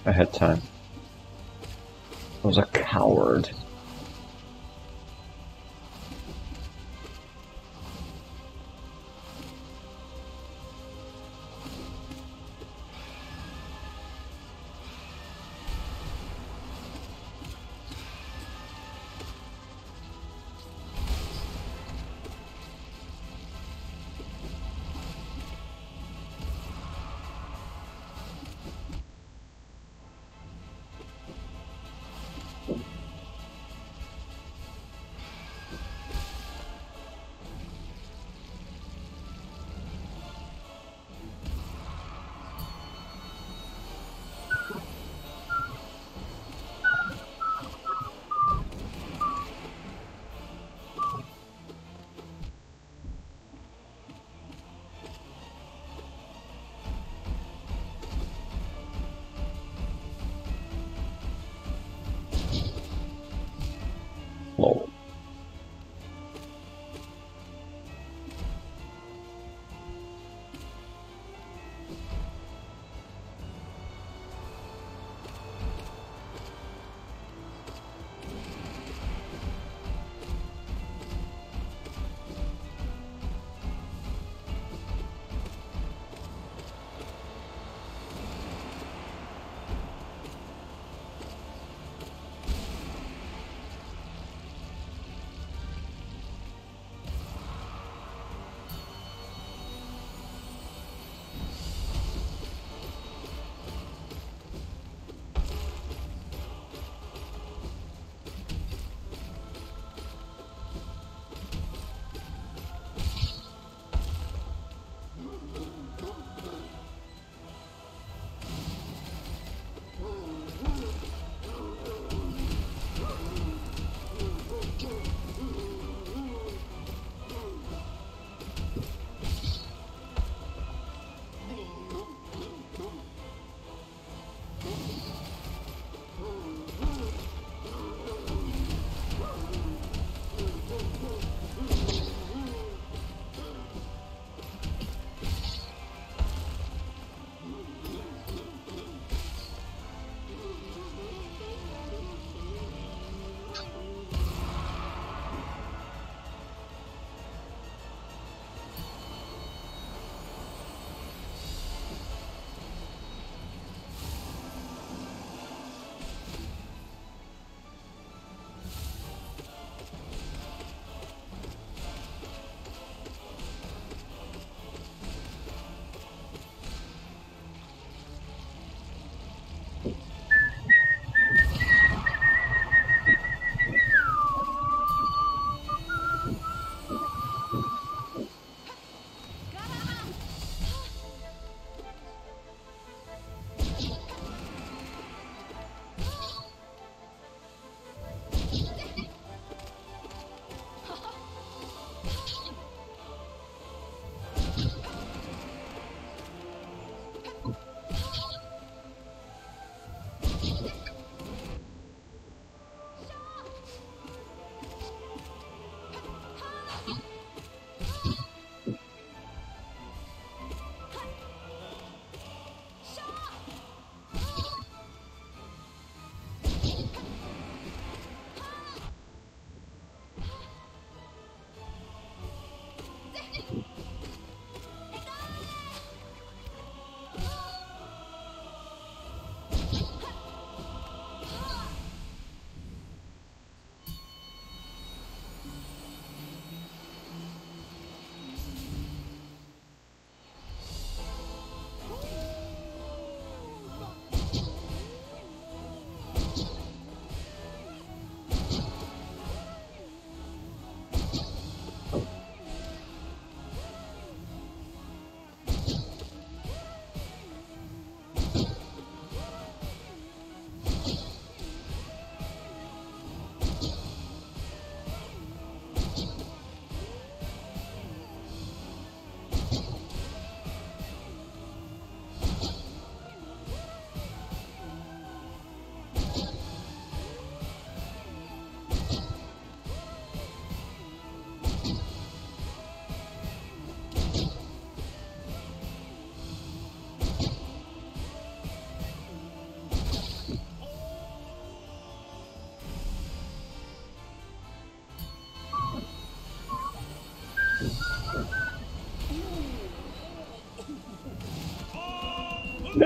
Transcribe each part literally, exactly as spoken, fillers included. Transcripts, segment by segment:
I had time. I was a coward.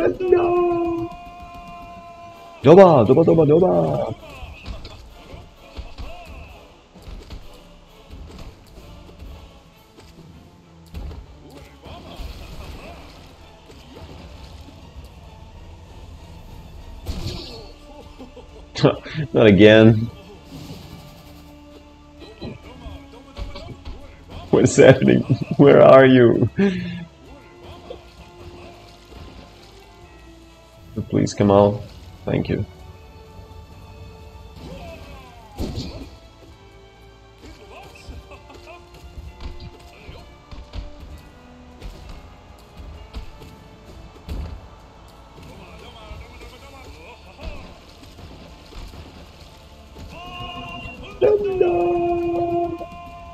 No! Doba, doba, doba, doba! Not again. What is happening? Where are you? Please come out. Thank you. No.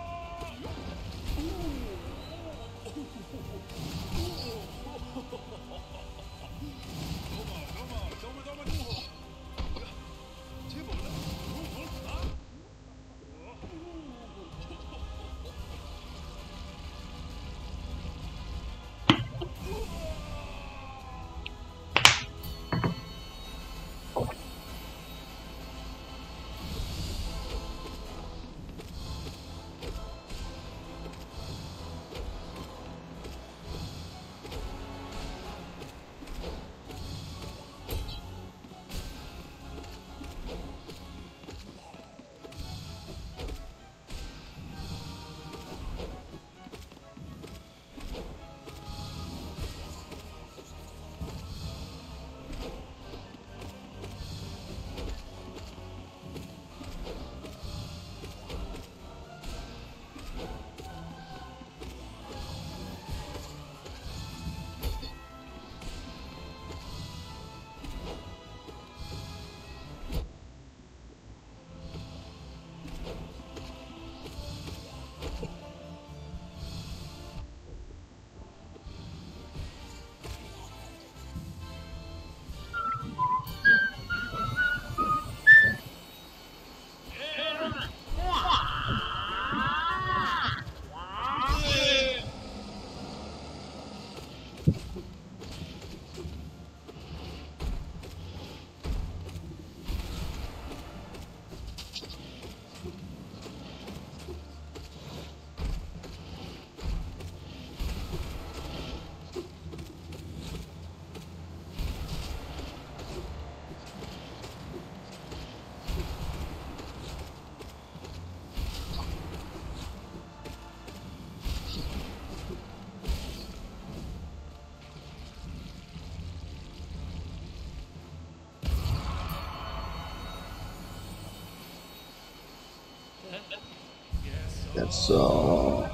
That's uh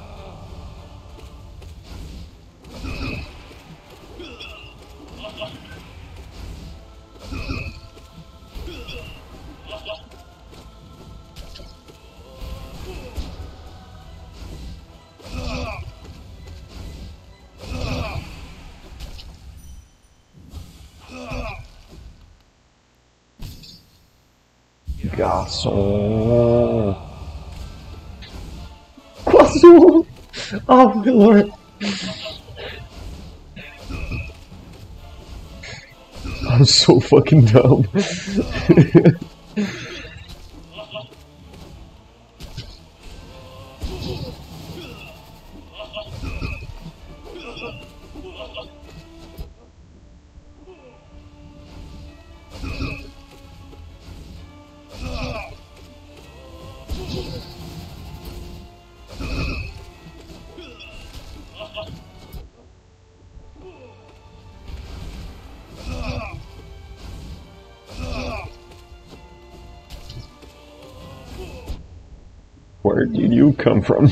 Garçon. Garçon. Oh my lord. I'm so fucking dumb. Where did you come from?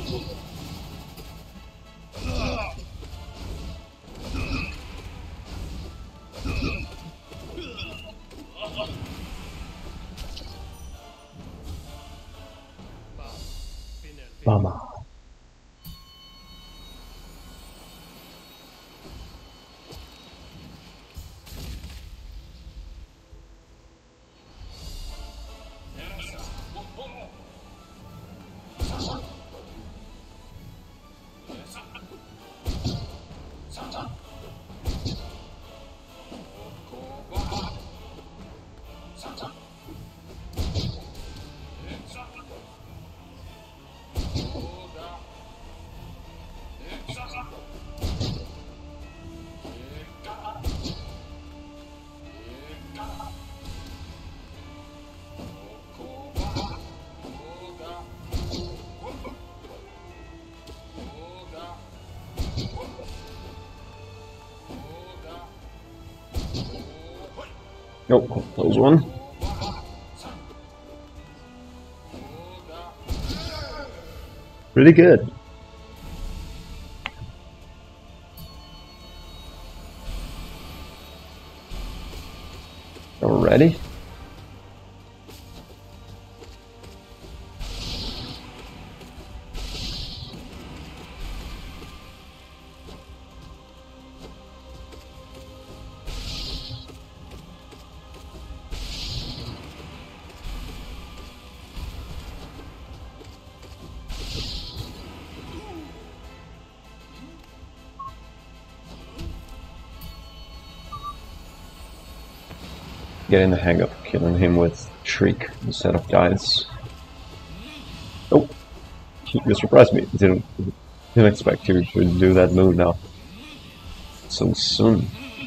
Mama. Nope, close one. Pretty good. Already? Getting the hang of killing him with Shriek instead of Dice. Oh, you surprised me. Didn't didn't expect you to do that move now so soon.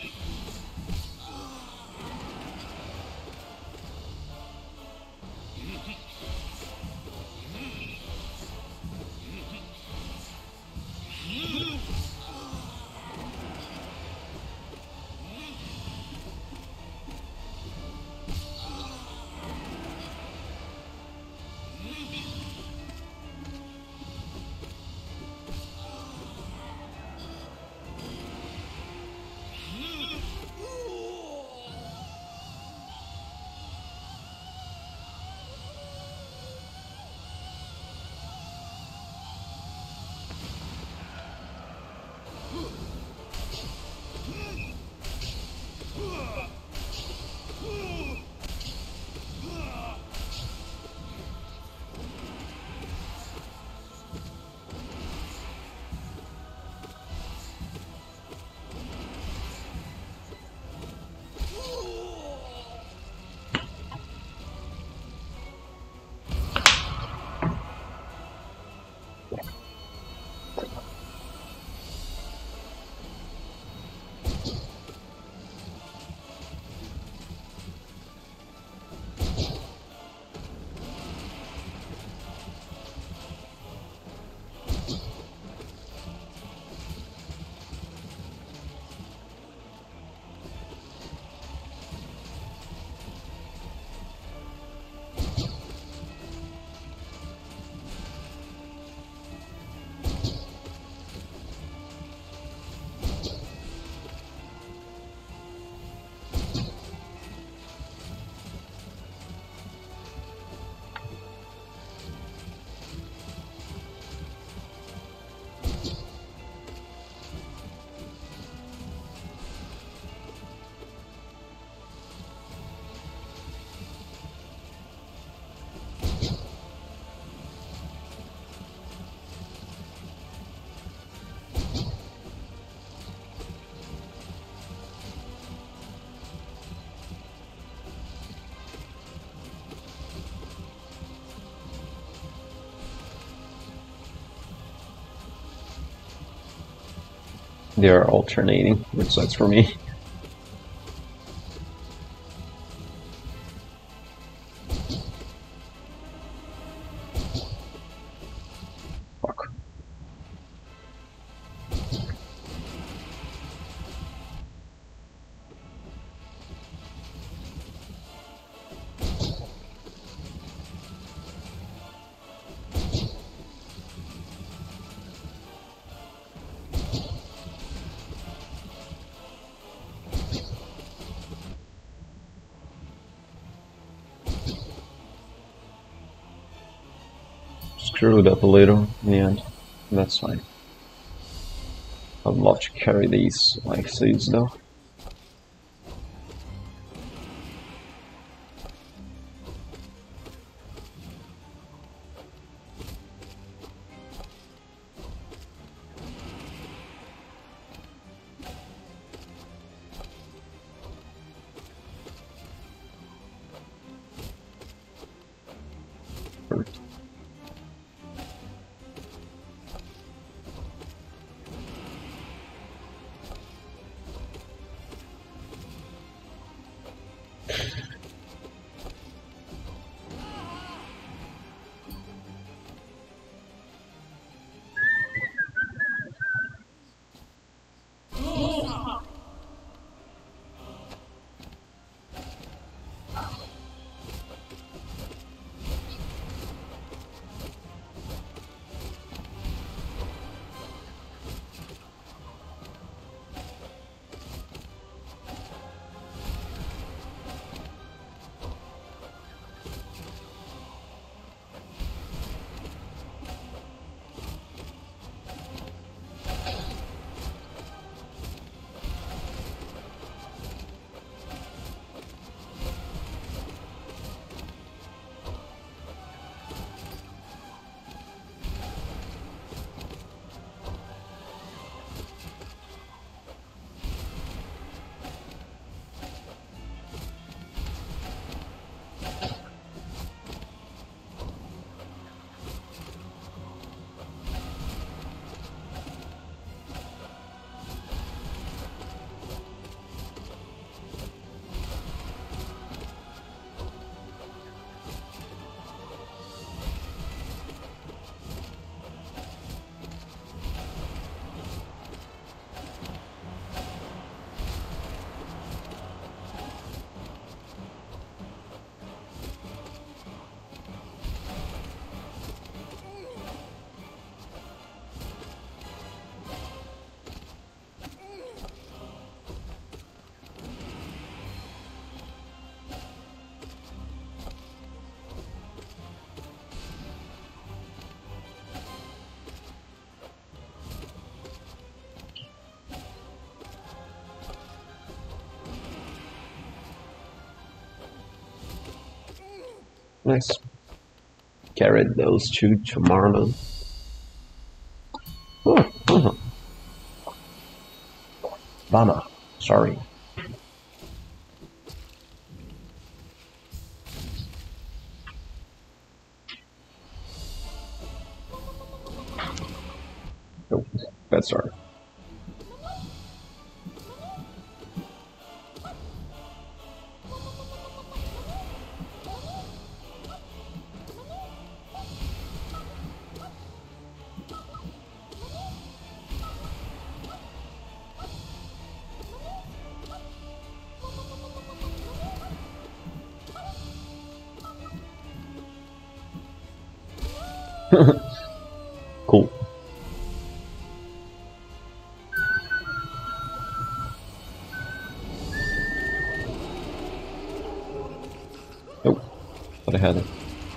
They are alternating, which sucks for me. Fuck. screwed up a little in the end. That's fine. I'd love to carry these like seeds though. Nice. Carried those two tomorrow. Oh, oh. Bama, sorry. Oh, bad start. Cool. Oh, but I had it.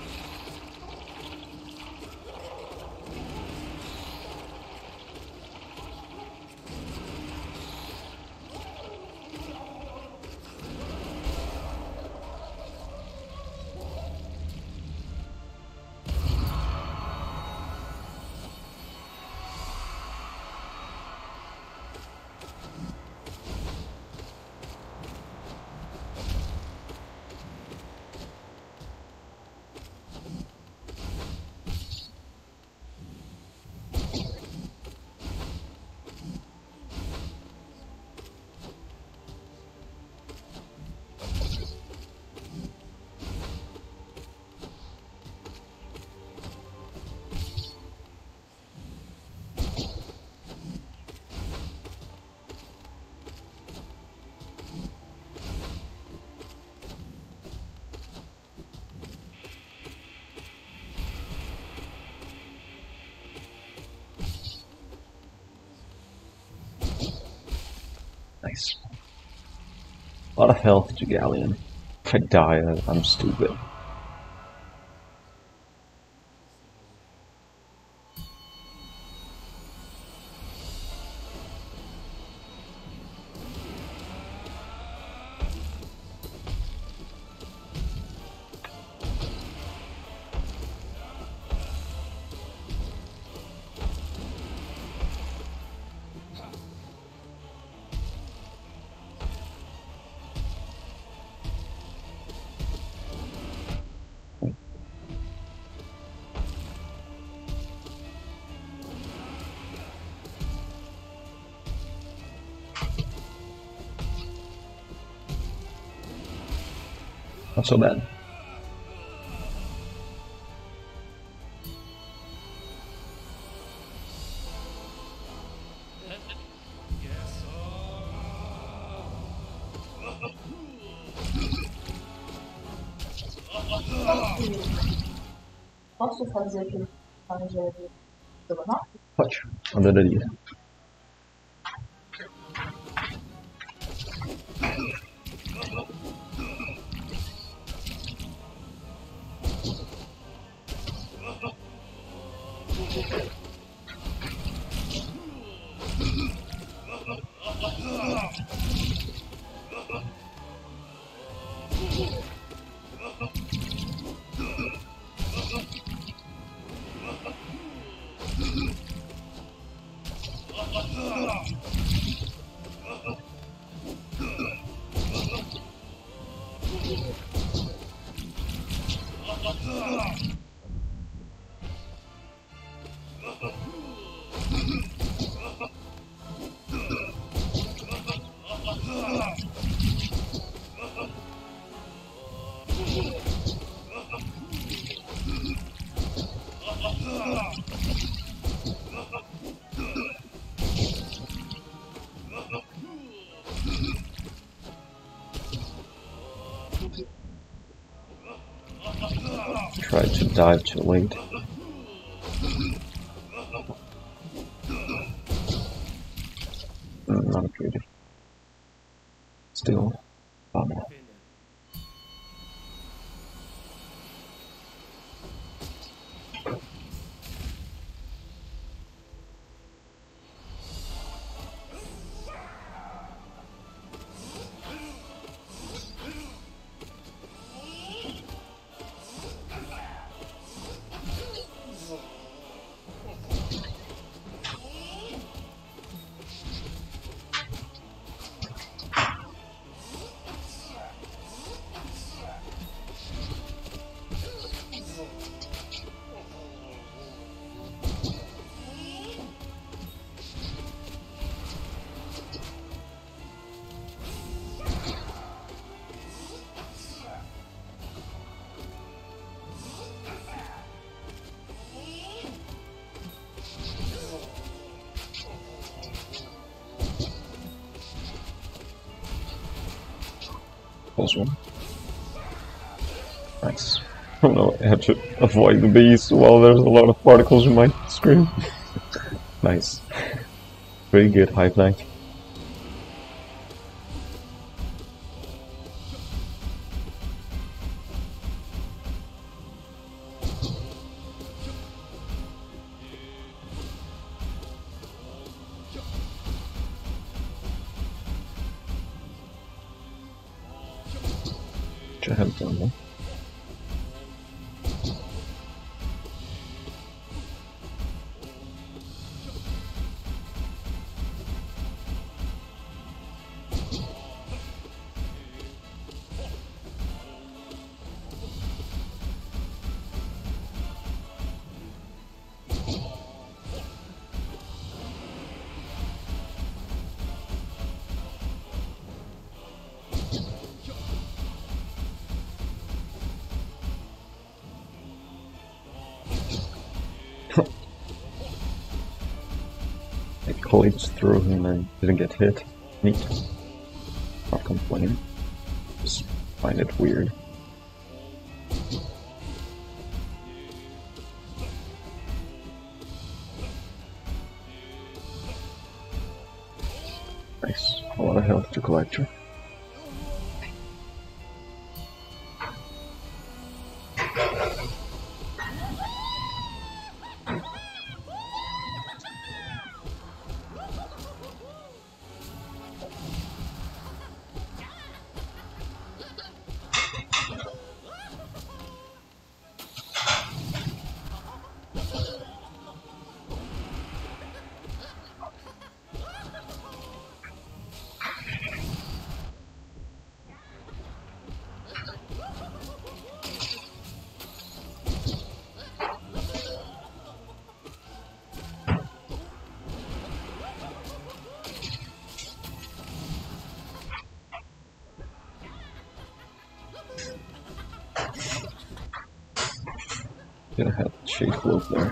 Nice. A lot of health to Galleon. If I die, I'm stupid. Not so bad. Posso fazer aquele arranjar pelo mapa? Pode, adoraria. Tried to dive too late. Mm, not good. Still, bummer. Close one. Nice. Oh no, I have to avoid the bees while there's a lot of particles in my screen. Nice. Very good, high flank. I have done that. I collapsed through him and didn't get hit. Neat. Not complaining. Just find it weird. Nice. A lot of health to collector. Gonna have to chase Welp there.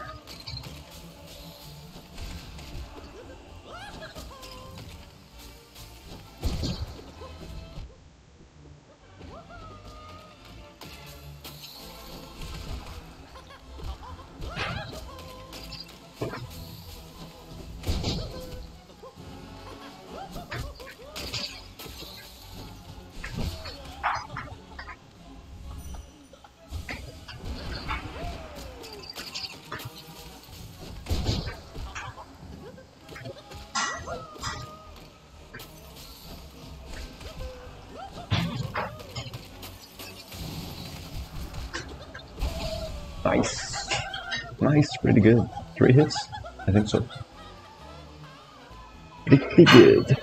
Nice. Nice, pretty good. Three hits? I think so. Pretty good.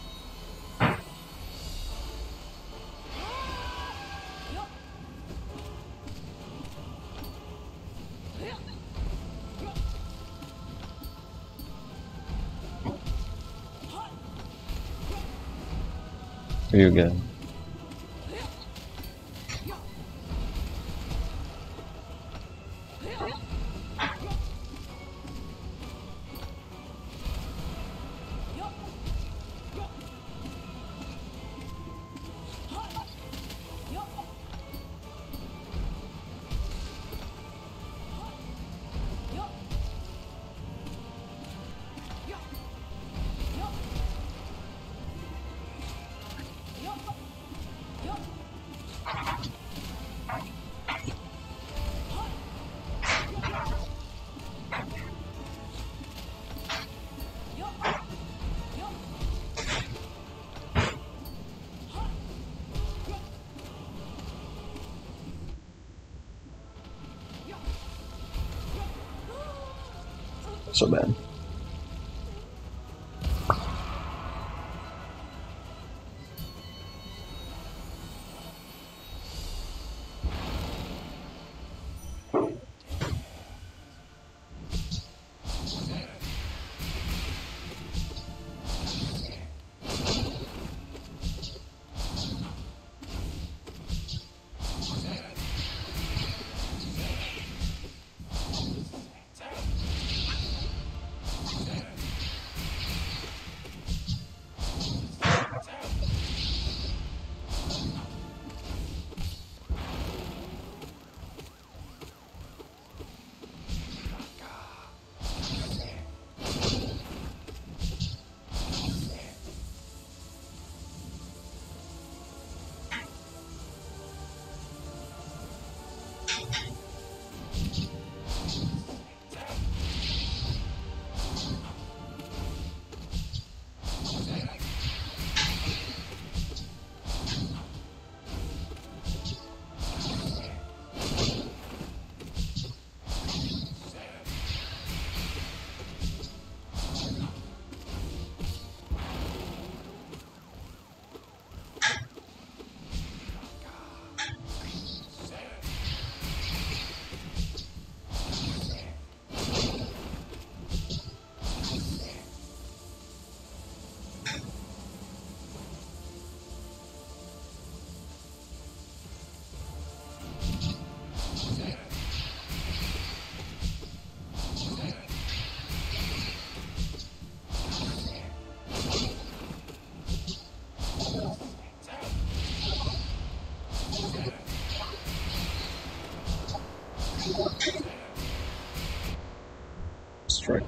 Here you go. So bad. Strike.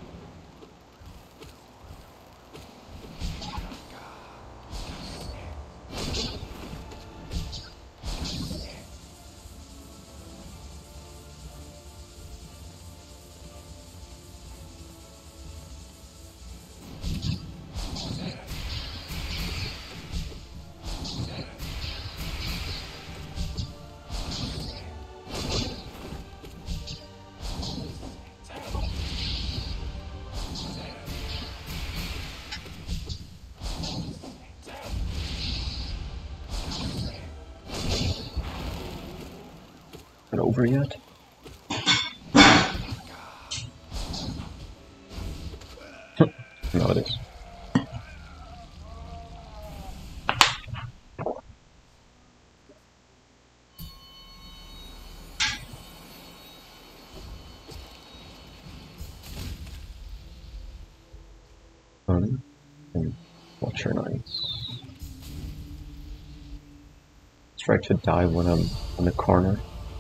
It over yet? No, it is. fun and watch your nights. Try to die when I'm on the corner.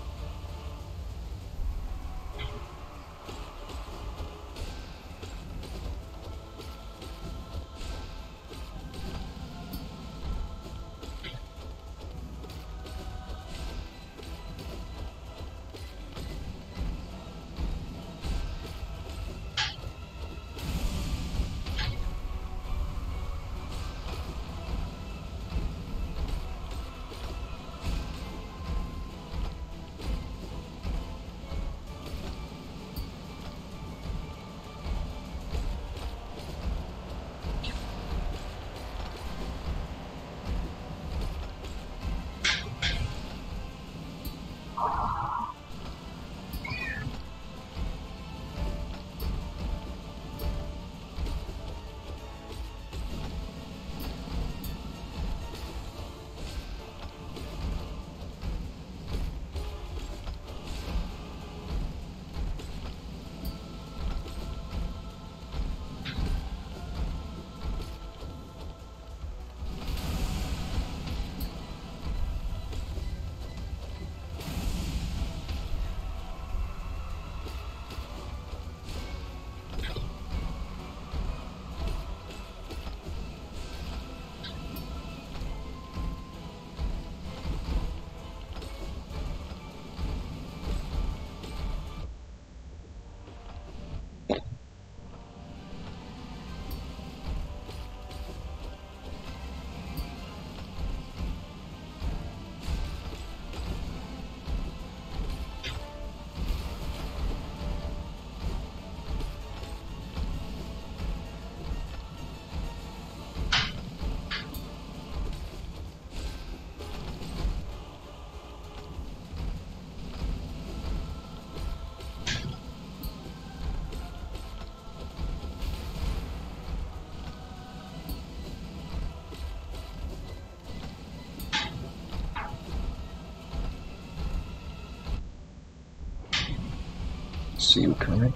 See you coming.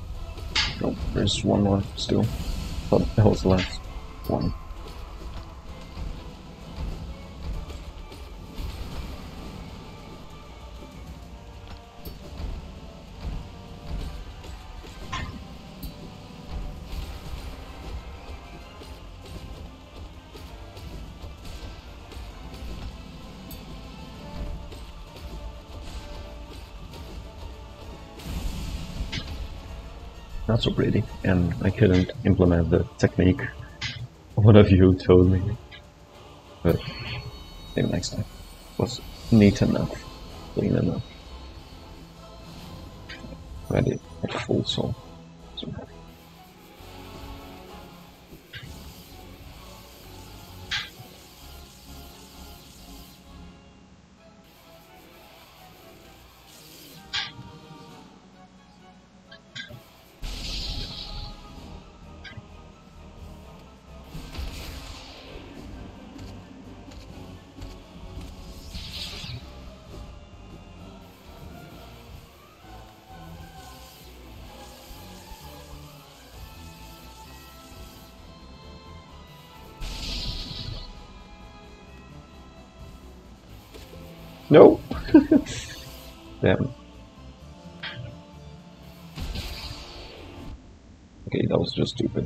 Oh, there's one more still. Thought that was the last one. Not so pretty, and I couldn't implement the technique one of you told me. But maybe next time. It was neat enough, clean enough. I did a full soul. So. No! Damn. Okay, that was just stupid.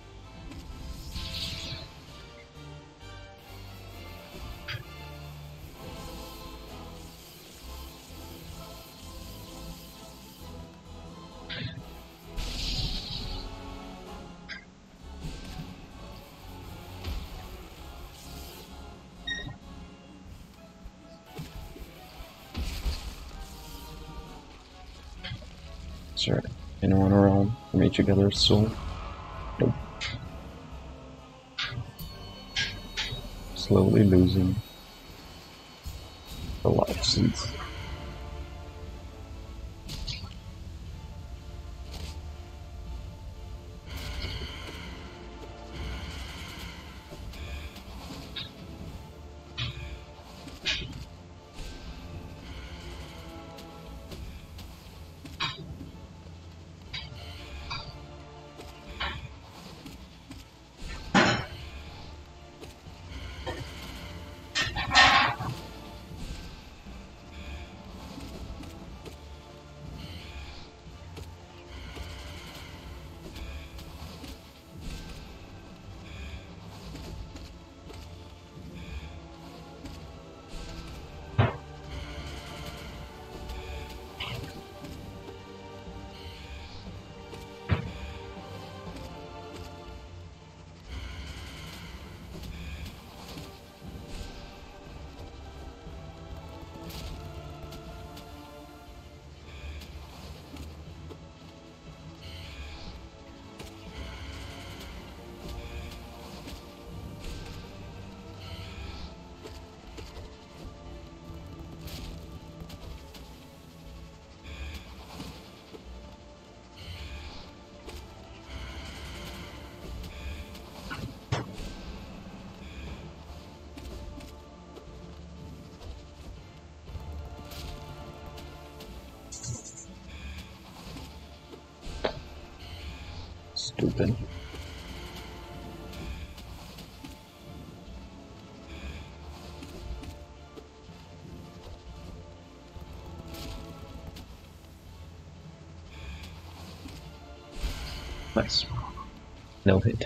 Is there anyone around from each other's soul? Nope. Slowly losing the life seeds. Stupid. Nice. No hit.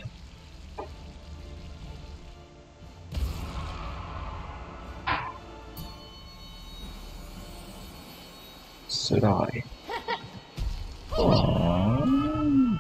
Should I? Oh.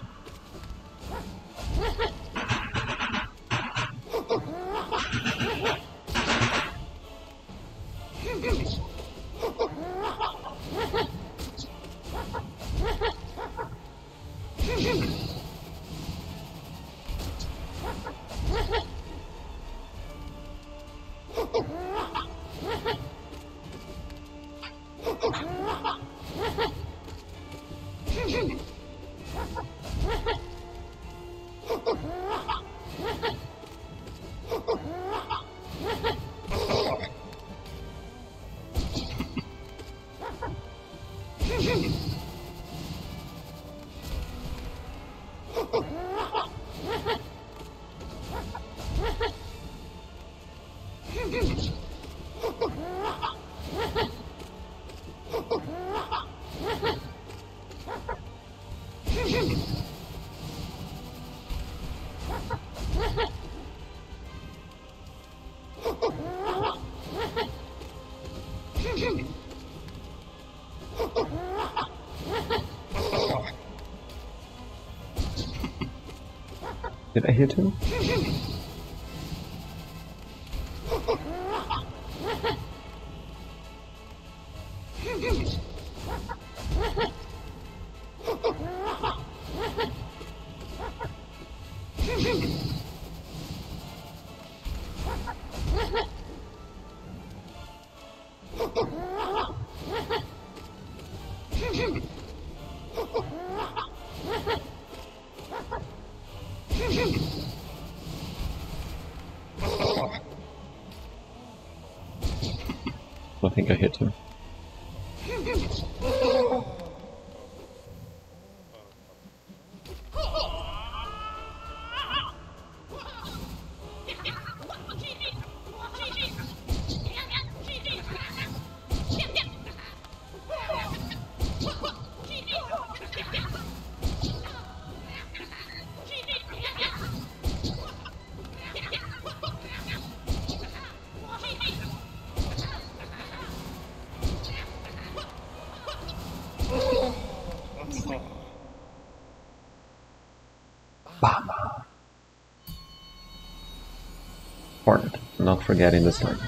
Did I hit him? I think I hit him. Bam! Hornet, not forgetting this time.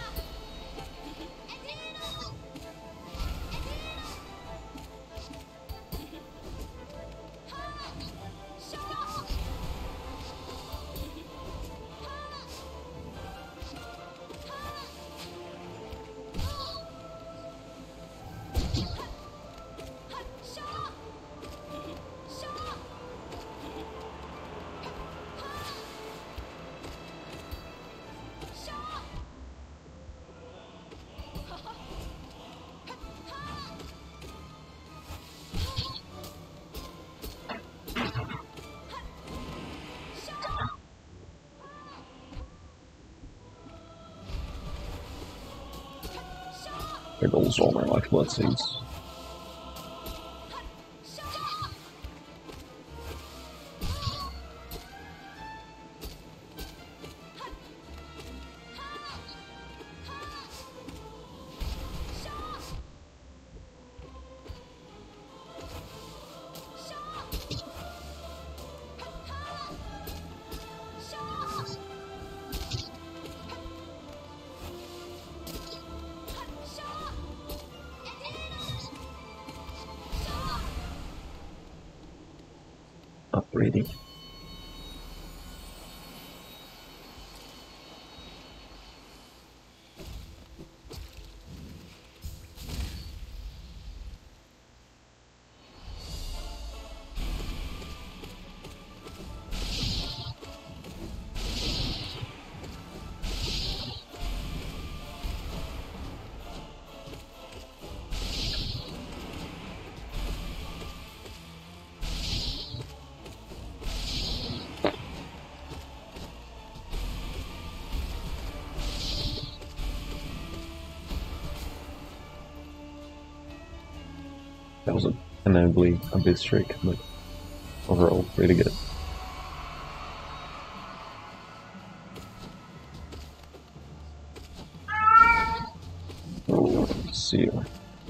There goes all my life blood seeds. Upgrading. That was a, inevitably a bit streak, but overall pretty good. Oh, see you.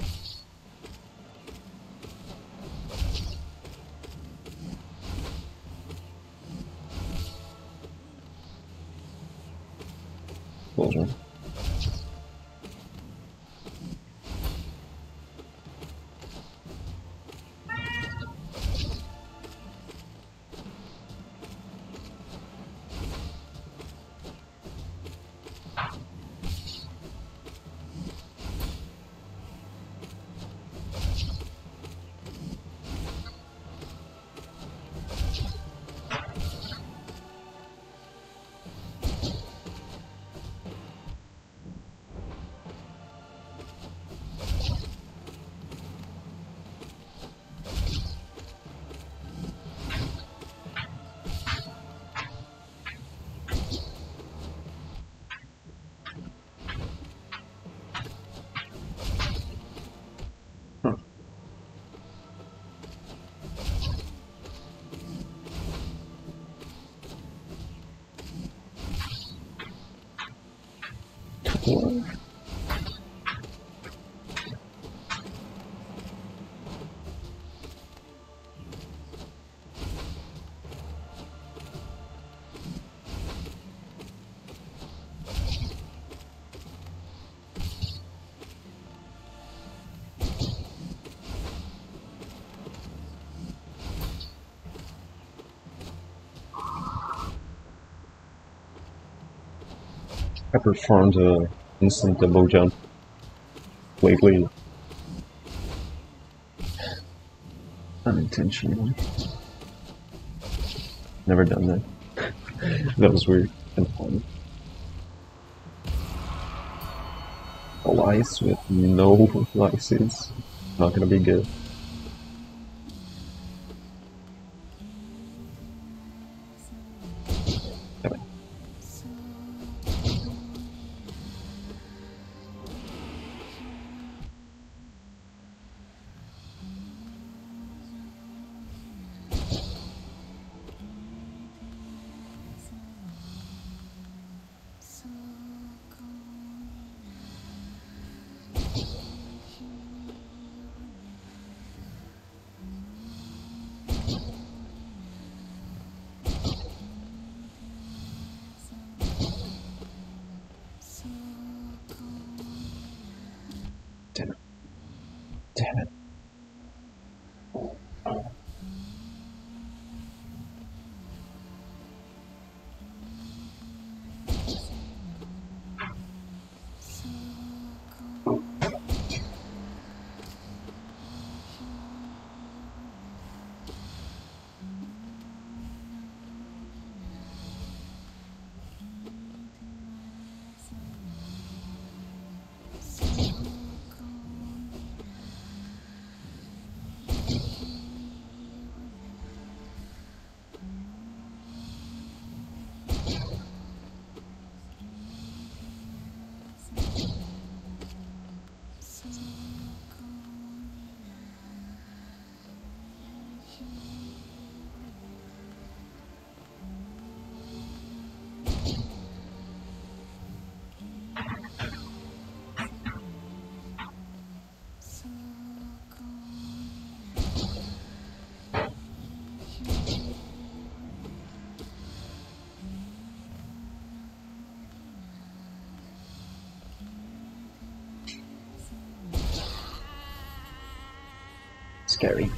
Closer. Four. I performed an instant double jump lately. Unintentionally. Never done that. That was weird and fun. All ice with no license. Not gonna be good. Damn it. Damn it. Scary.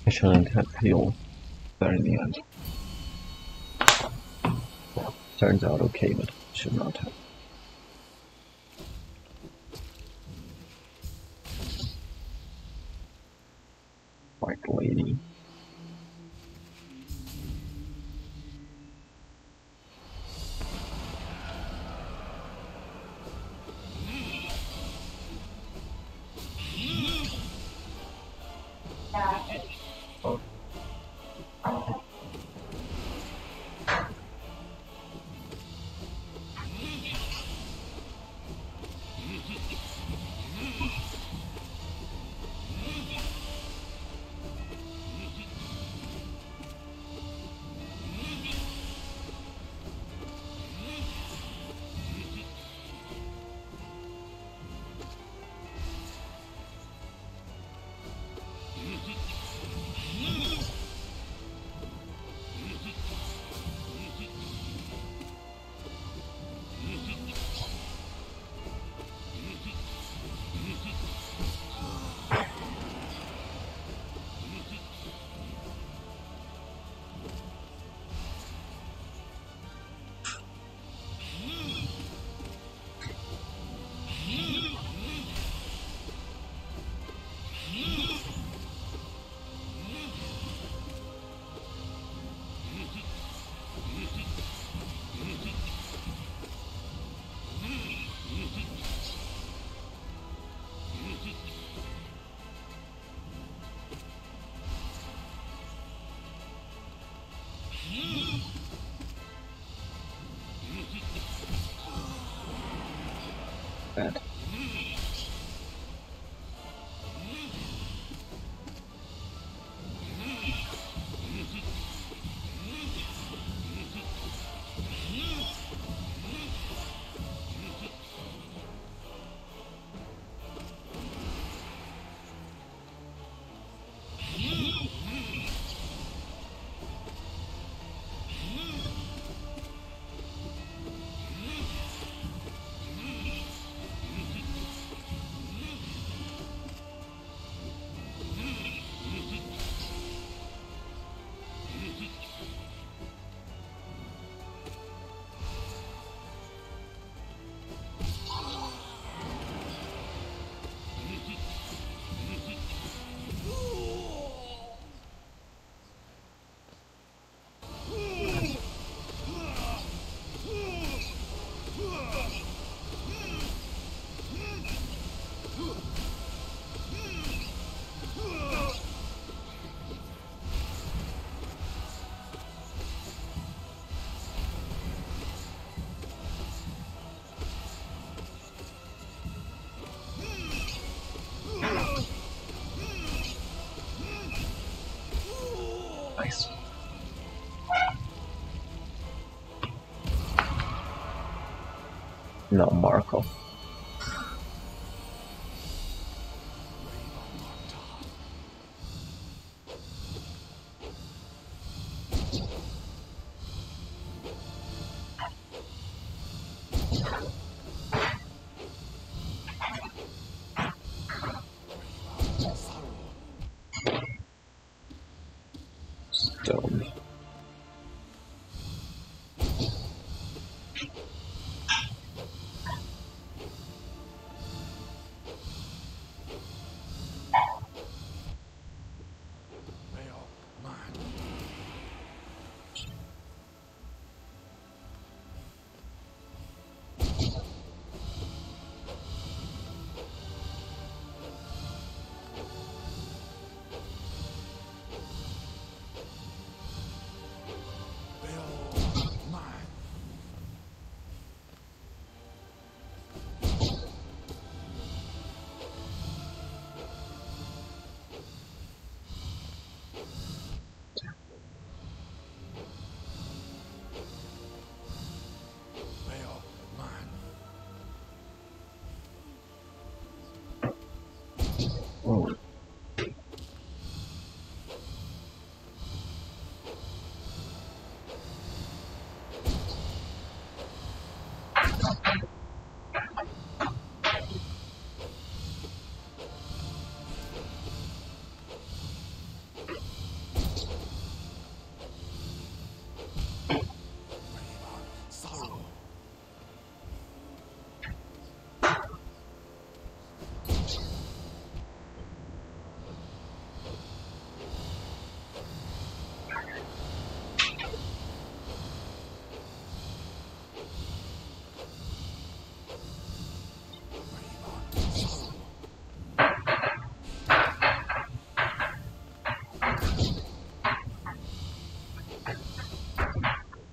I shouldn't have healed there in the end. Turns out okay, but should not have. White lady. Oh. Bad. Nice. No, Marco. Stone.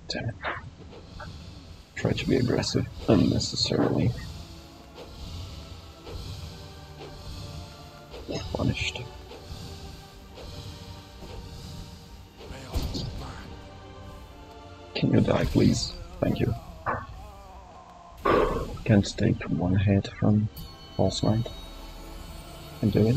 Damn it. Try to be aggressive unnecessarily. Punished. Can you die, please? Thank you. Can't take one hit from False Knight. Can do it.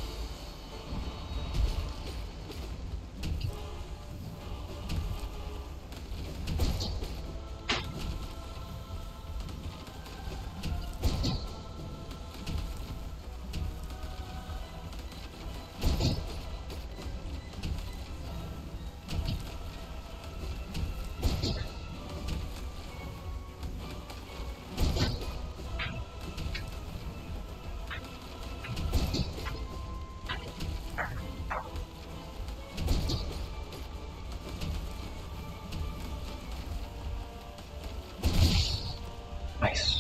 Nice.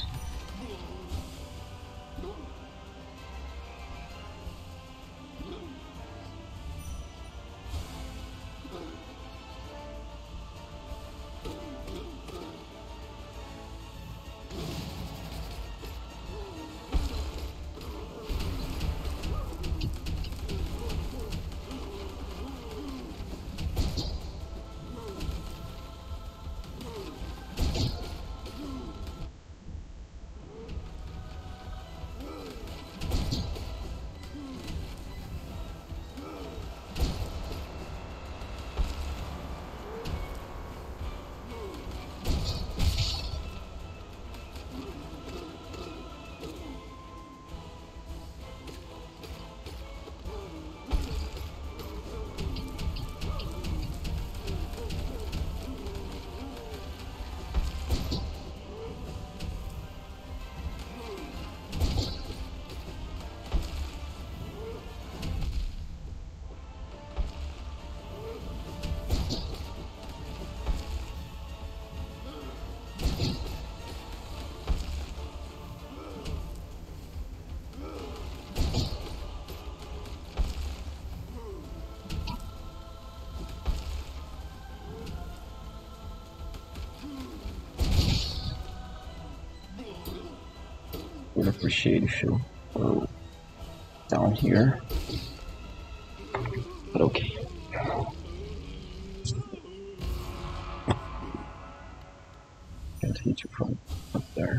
Would appreciate if you go down here, but okay. Can't hit you from up there.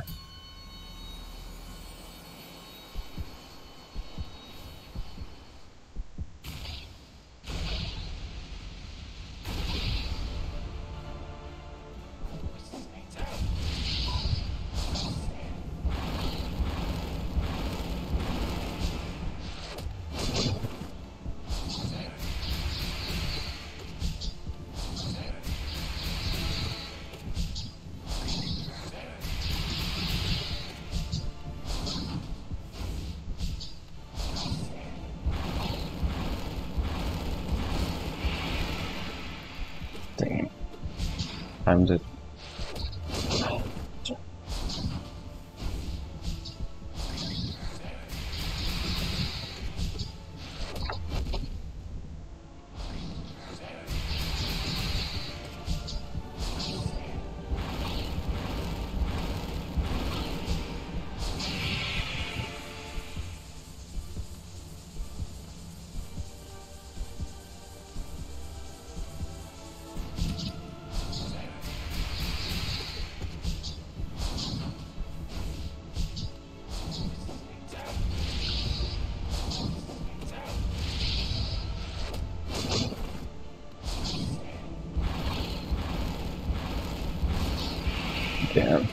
Dang. Timed it. Damn.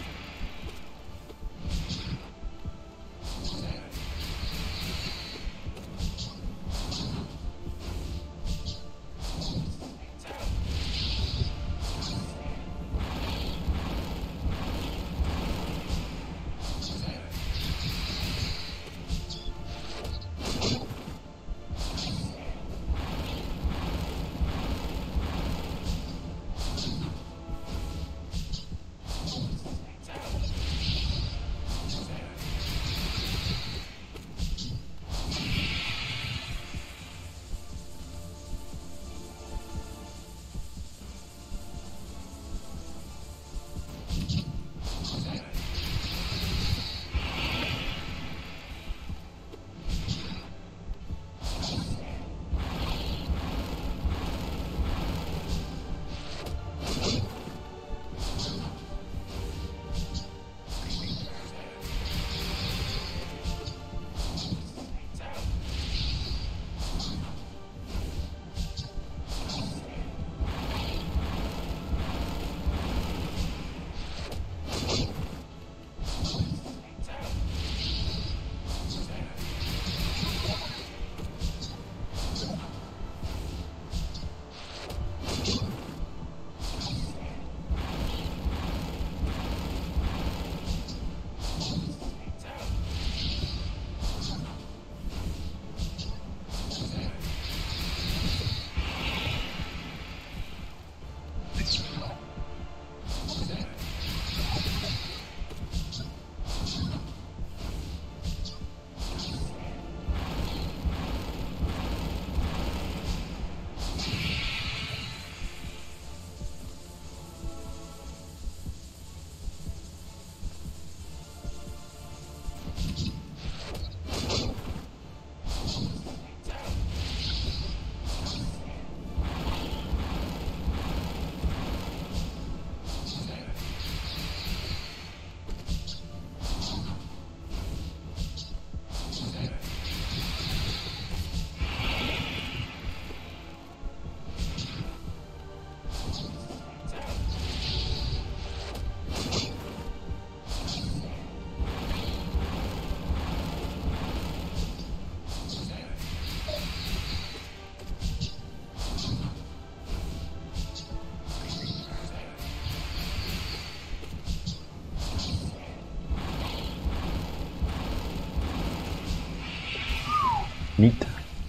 Neat.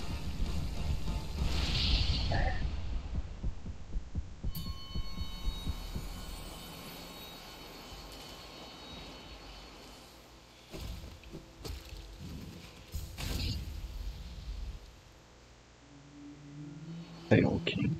Fatal King.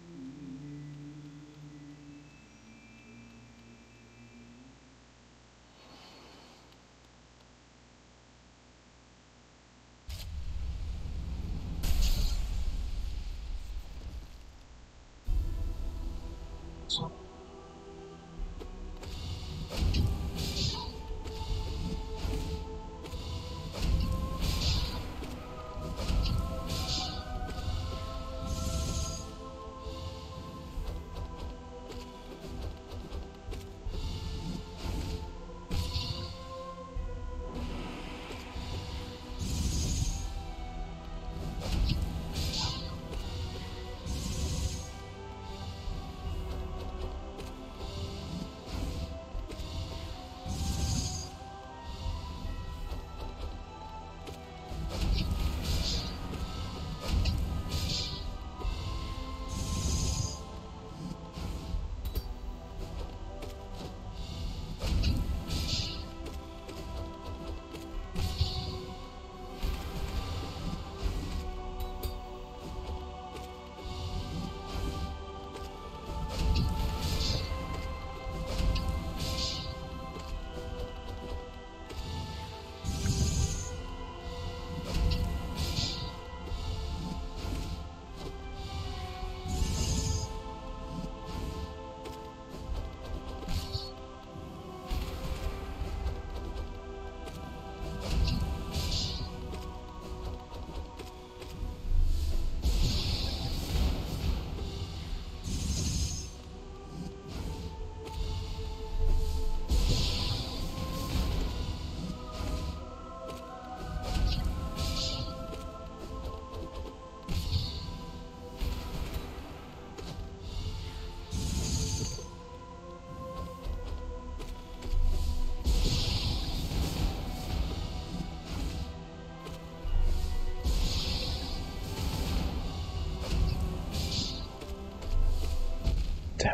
Damn.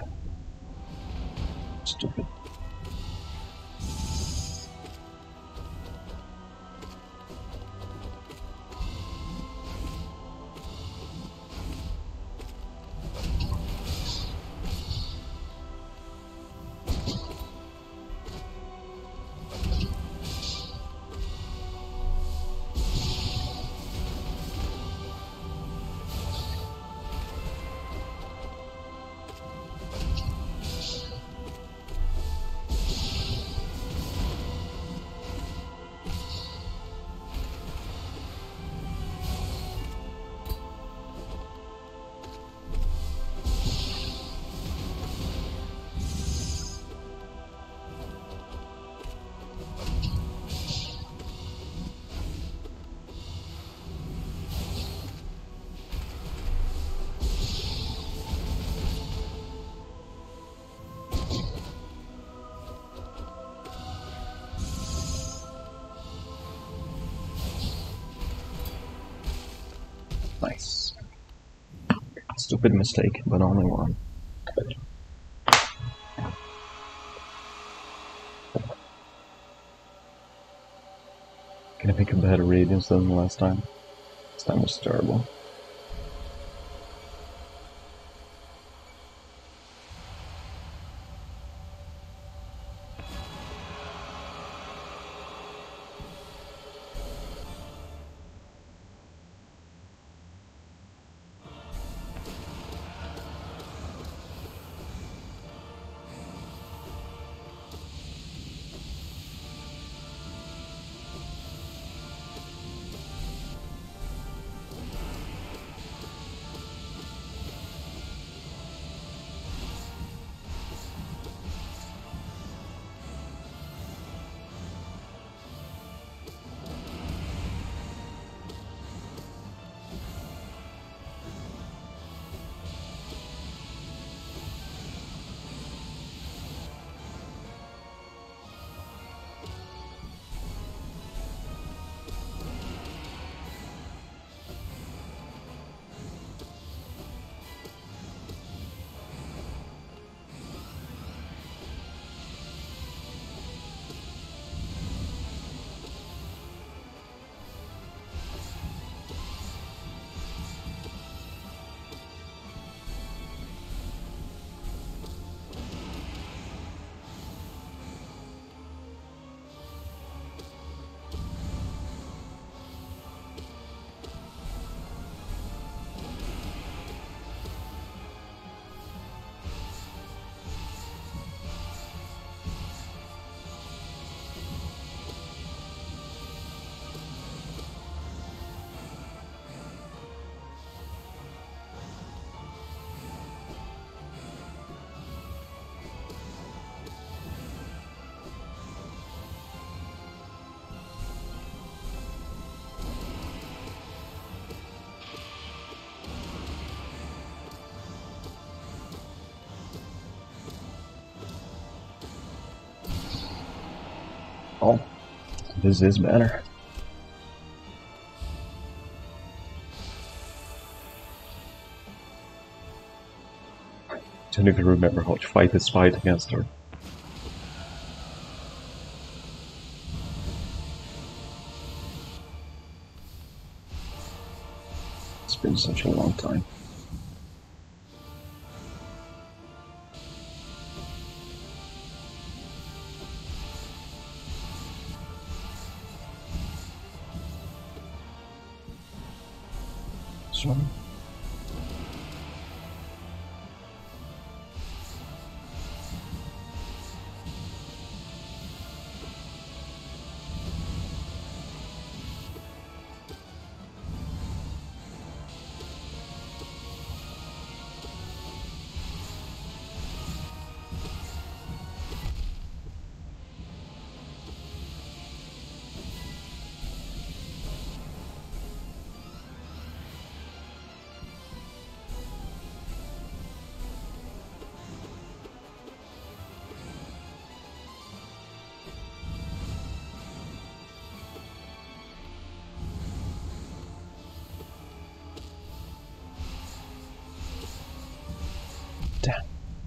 Stupid. Nice. Stupid mistake, but only one. Can I make a better radiance than the last time? This time was terrible. Oh, this is better. I don't even remember how to fight this fight against her. It's been such a long time. So. Damn.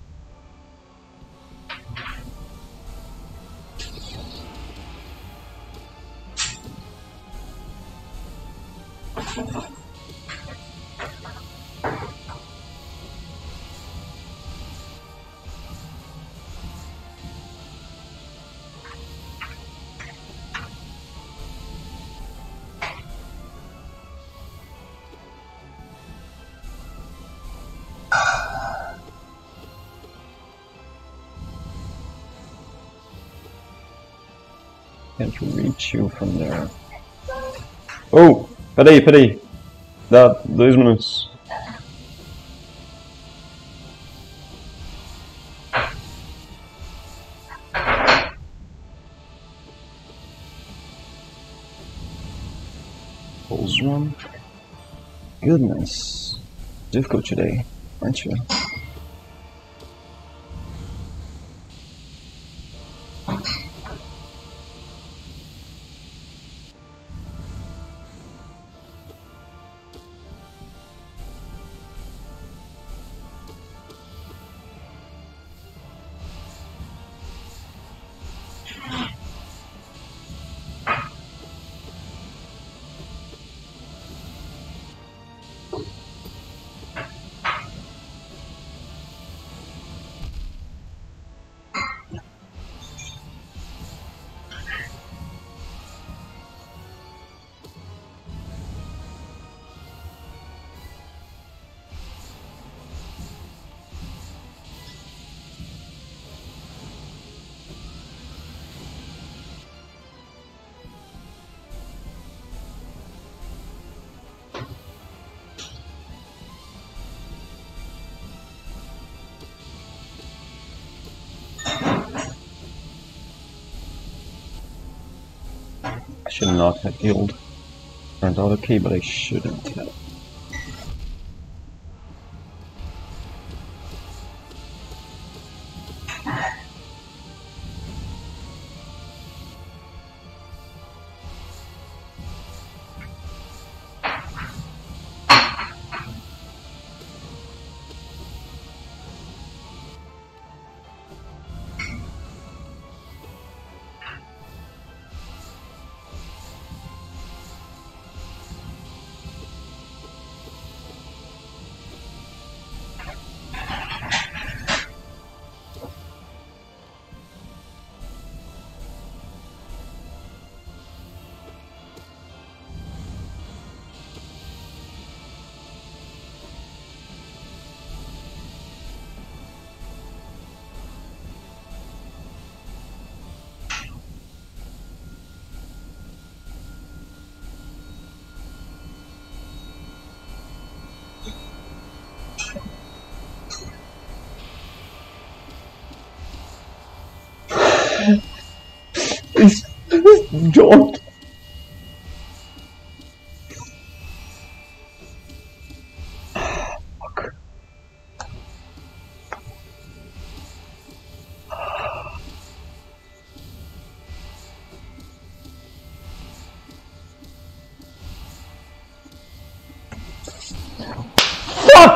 Can't reach you from there. Oh! Peraí, peraí! Dá dois minutos. Pulls one. Goodness. Difficult today, aren't you? I should not have healed. Turned out okay, but I shouldn't have. Please, don't. Fuck.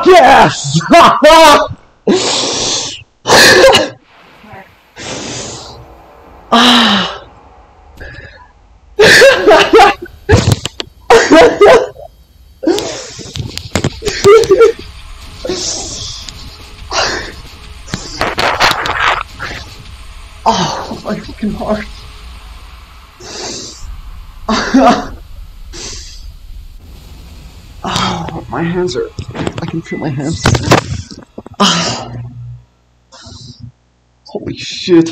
Fuck yes! Oh, my fucking heart. Oh, my hands are... I can feel my hands. Oh. Holy shit.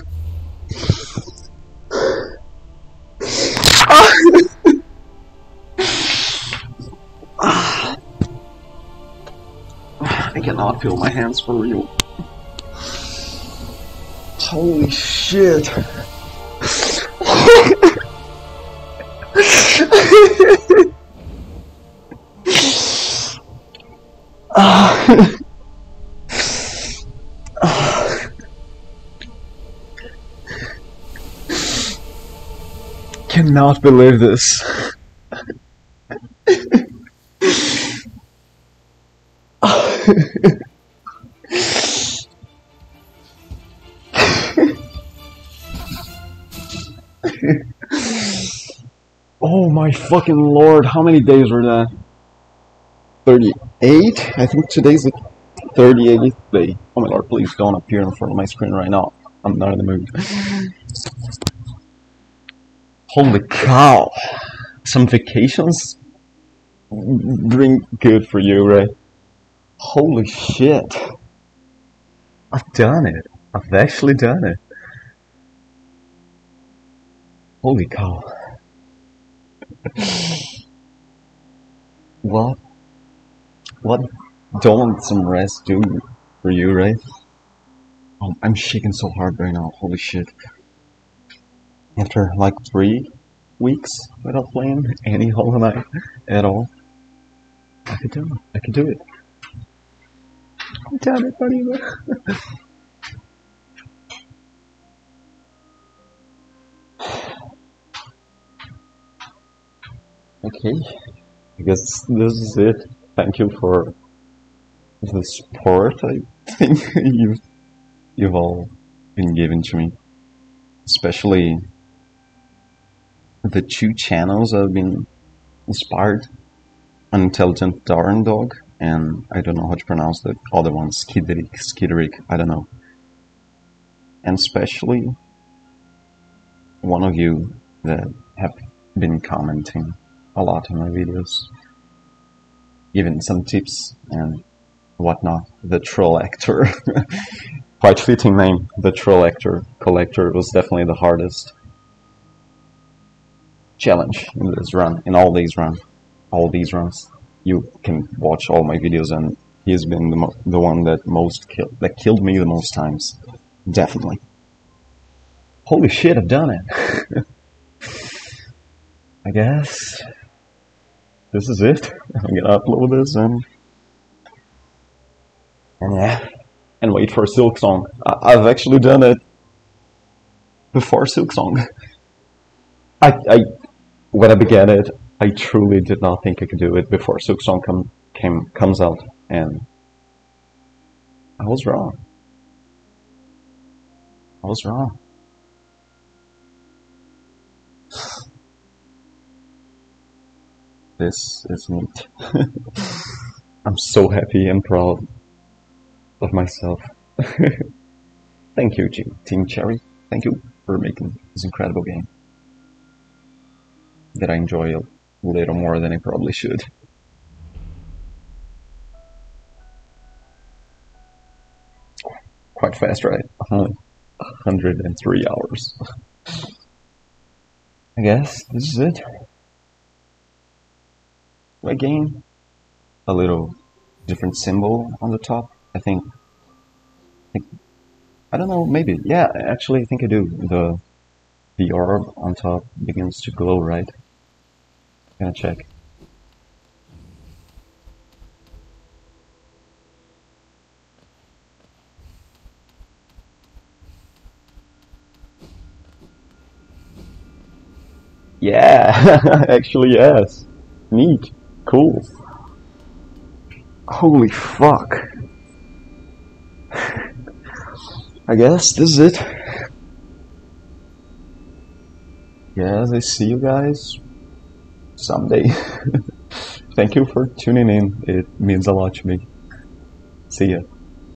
I cannot feel my hands for real. Holy shit. uh, Cannot believe this. Oh my fucking lord, how many days were that? thirty-eight? I think today's the thirty-eighth day. Oh my lord, please don't appear in front of my screen right now. I'm not in the mood. Holy cow. Some vacations bring good for you, right? Holy shit. I've done it. I've actually done it. Holy cow. What? What don't some rest do for you, right? Oh, I'm shaking so hard right now. Holy shit. After like three weeks without playing any Hollow Knight at all, I could do it. I could do it. I've done it, buddy. Okay, I guess this is it. Thank you for the support I think you've, you've all been giving to me. Especially the two channels that have been inspired. Unintelligent Darn Dog, and I don't know how to pronounce the other one, Skiderick, Skiderick, I don't know. And especially one of you that have been commenting a lot on my videos, giving some tips and whatnot. The Troll Actor, quite fitting name, the Troll Actor Collector was definitely the hardest challenge in this run, in all these runs, all these runs. You can watch all my videos, and he's been the mo the one that most killed, that killed me the most times, definitely. Holy shit, I've done it. I guess this is it. I'm gonna upload this and and yeah, and wait for Silksong. I I've actually done it before Silksong. I I when I began it, I truly did not think I could do it before Silksong come came comes out, and I was wrong. I was wrong. This is neat. I'm so happy and proud of myself. Thank you, Team Cherry. Thank you for making this incredible game that I enjoy a little more than I probably should. Quite fast, right? Only one hundred three hours. I guess this is it. Again, a little different symbol on the top. I think, I think, I don't know, maybe, yeah, actually I think I do. The, the orb on top begins to glow, right? I'm gonna check. Yeah, actually yes. Neat. Cool. Holy fuck. I guess this is it. Yes, I see you guys someday. Thank you for tuning in. It means a lot to me. See ya.